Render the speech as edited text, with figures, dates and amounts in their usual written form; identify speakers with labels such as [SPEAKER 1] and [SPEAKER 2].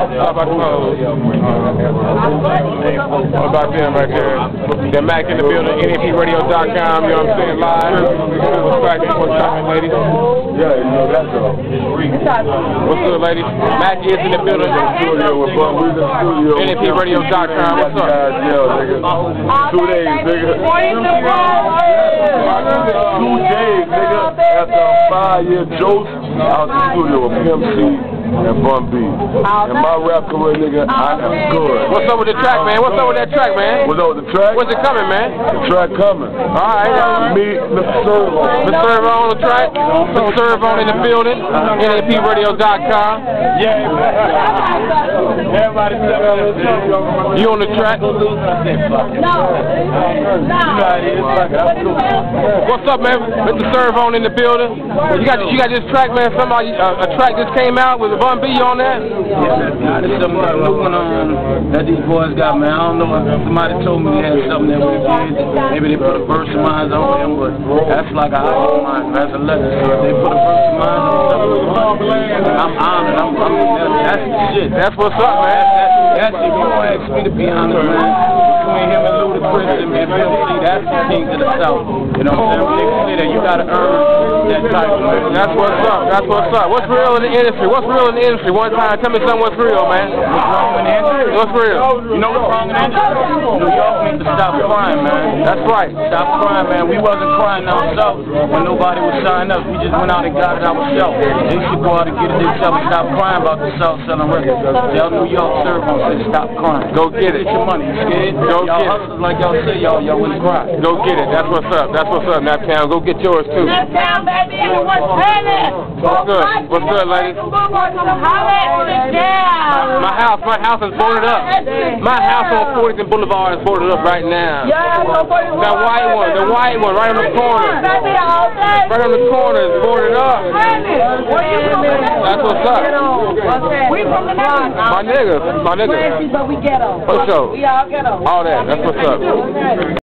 [SPEAKER 1] How about the clothes? What about them right there? They're Mac in the building, NAPradio.com, you know what I'm saying, live. What's cracking? What's happening, ladies?
[SPEAKER 2] Yeah, you know that's all.
[SPEAKER 1] What's good, ladies? Mac is in the building. NAPradio.com. What's up?
[SPEAKER 2] 2 days, nigga. 2 days, nigga. After a 5-year jolt, out the studio with PMC and Bun B. And my rap career, nigga, I am good.
[SPEAKER 1] What's up with the track, man? What's up with that track, man?
[SPEAKER 2] What's up with the track?
[SPEAKER 1] When's it coming, man?
[SPEAKER 2] The track coming.
[SPEAKER 1] Alright.
[SPEAKER 2] Me, Mr. Serv On.
[SPEAKER 1] Mr. Serv On the track. Mr. Serv On in the building. NAPradio.com.
[SPEAKER 2] Yeah. Everybody
[SPEAKER 1] you on the track?
[SPEAKER 2] No.
[SPEAKER 1] What's up, man? Mr. Serv On in the building. You got this track, man. Somebody a track just came out with Bun B on that.
[SPEAKER 3] Yeah, this is a new one that these boys got, man. I don't know if somebody told me they had something that we did. Maybe they put a verse of mine on him, but that's like a high of mine. That's a letter. So if they put a verse of mine on something, I'm honored. That's the shit.
[SPEAKER 1] That's what's up, man.
[SPEAKER 3] That's if you don't ask me to be honored, man. Between him and Ludacris and PMC, that's the king of the South. You know what I'm saying? When they say that, you gotta earn that title, man.
[SPEAKER 1] That's what's up. That's what's up. What's real in the industry? What's real in the industry? One time, tell me something. What's real, man?
[SPEAKER 3] What's wrong in the industry?
[SPEAKER 1] What's real?
[SPEAKER 3] You know what's wrong in the industry? New York needs to stop crying, man.
[SPEAKER 1] That's right.
[SPEAKER 3] Stop crying, man. We wasn't crying ourselves when nobody was signing us. We just went out and got it ourselves. They should go out and get it themselves and stop crying about the South selling records. Tell New York Serv On say stop crying.
[SPEAKER 1] Go get it.
[SPEAKER 3] Get your money. You scared?
[SPEAKER 1] Go
[SPEAKER 3] y'all
[SPEAKER 1] get
[SPEAKER 3] hustlers like y'all say y'all wouldn't cry.
[SPEAKER 1] Go get it. That's what's up. That's what's up, Naptown. Go get yours too.
[SPEAKER 4] Naptown, baby. What's happening?
[SPEAKER 1] What's good? What's good, ladies? My house is boarded up. My house on 40th and Boulevard is boarded up right now. That white one, right on the corner. Right on the corner is boarded up. That's what's up.
[SPEAKER 4] We from the neighborhood.
[SPEAKER 1] My niggas.
[SPEAKER 4] But we ghetto.
[SPEAKER 1] For sure.
[SPEAKER 4] We all ghetto.
[SPEAKER 1] All that. That's what's up.